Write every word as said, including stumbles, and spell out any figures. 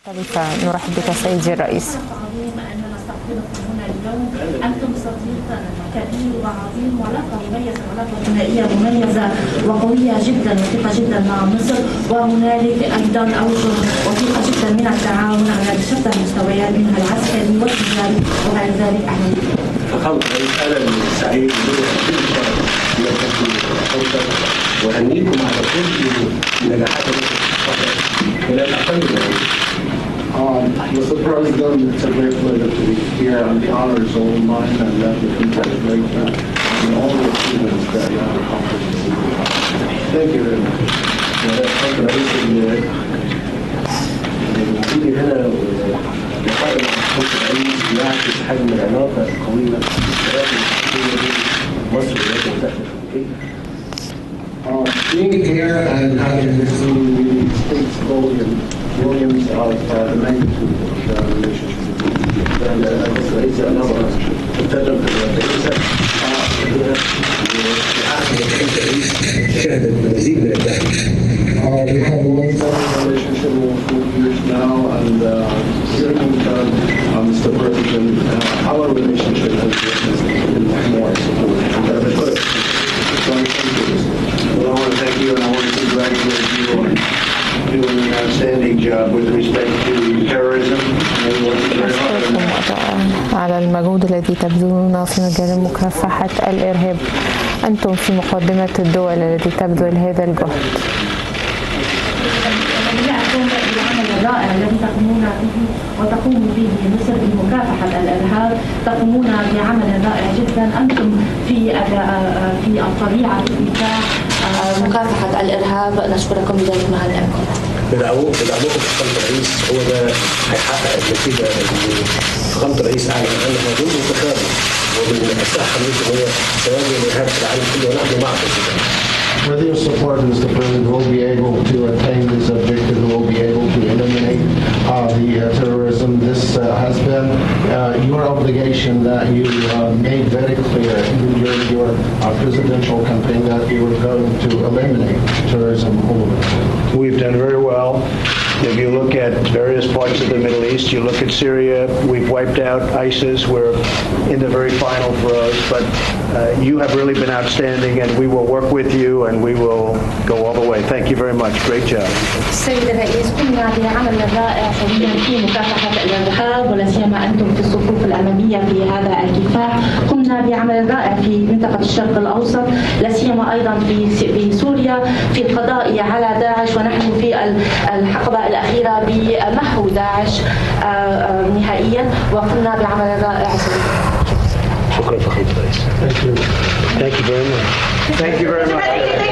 نرحب بك سيدي الرئيس. أنتم صديق كبير وعظيم وعلاقة مميزة وعلاقة ثنائية مميزة وقوية جدا وثيقة جدا مع مصر، وهنالك أيضا أوجه وثيقة جدا من التعاون على شتى المستويات منها العسكري والتجاري وغير ذلك. أهلا فخامة الرئيس، أنا سعيد بكل الشرف بكم وأهنيكم على كل النجاحات التي حققتها خلال أقل Um, Mister President, it's a great pleasure to be here, and the honor is all mine, and let me congratulate you on all the achievements that you have accomplished. Thank you very much. شكرا رئيس وجودي هنا ولقائي مع الحكومة الرئيس يعكس حجم العلاقة القوية بين مصر والولايات المتحدة الأمريكية. Uh, being here and having listened really speaks volume, volumes of uh, the magnitude of the relationship. مصر رئيس أنا أتكلم بالرئيسة شهدت مزيد من الدعم. Uh, we have a long-term relationship of four years now, and uh, during that, uh, Mister President, uh, our relationship has been more supportive. So thank you. Well, I want to thank you, and I want to congratulate you on doing an outstanding job with respect to terrorism. على المجهود الذي تبذلونه في مجال مكافحة الإرهاب. أنتم في مقدمة الدول التي تبذل هذا الجهد. بالعمل الرائع الذي تقومون به وتقوم به مصر بمكافحة الإرهاب، تقومون بعمل رائع جدا. أنتم في في الطبيعة في دفاع مكافحة الإرهاب، نشكركم لذلك مهنئكم. بدعمكم فخامة الرئيس هو ده هيحقق النتيجة اللي فخامة الرئيس أعلن عنها ضمن انتخابه، ومن أسرع حملته هو تواجه الإرهاب في العالم كله، ونحن معكم في ذلك. With your support, Mister President, we'll be able to attain this objective. We'll be able to eliminate uh, the uh, terrorism. This uh, has been uh, your obligation that you uh, made very clear during your uh, presidential campaign that you were going to eliminate terrorism all over. We've done very well. If you look at various parts of the Middle East, you look at Syria, we've wiped out ISIS. We're in the very final throes, but uh, you have really been outstanding, and we will work with you, and we will go all the way. Thank you very much. Great job. السيد الرئيس، قمنا بعمل رائع سويا في مكافحة الإرهاب، ولا سيما أنتم في الصفوف الأمامية في هذا الكفاح. قمنا بعمل رائع في منطقة الشرق الأوسط، لا سيما أيضا في في سوريا في القضاء على داعش، ونحن في الحقبة الأخيرة بمحو داعش نهائيا، وقمنا بعمل رائع. شكرا فخامة الرئيس. Thank you very much. Thank you very much.